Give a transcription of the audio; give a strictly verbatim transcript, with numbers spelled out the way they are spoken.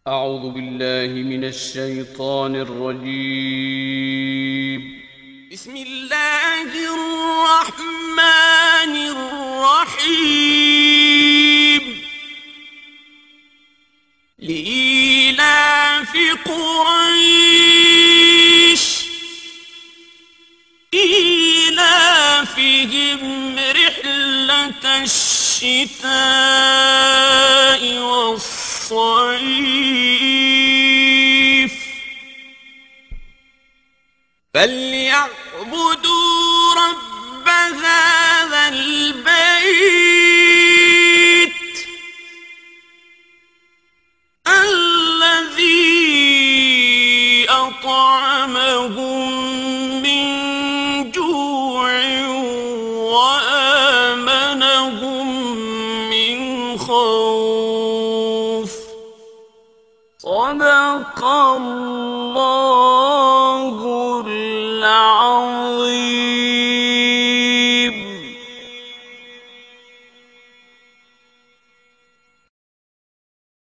أعوذ بالله من الشيطان الرجيم. بسم الله الرحمن الرحيم. لإيلاف قريش إيلافهم رحلة الشتاء والصيف فليعبدوا رب هذا البيت الذي أطعمهم من جوع وآمنهم من خوف. صدق الله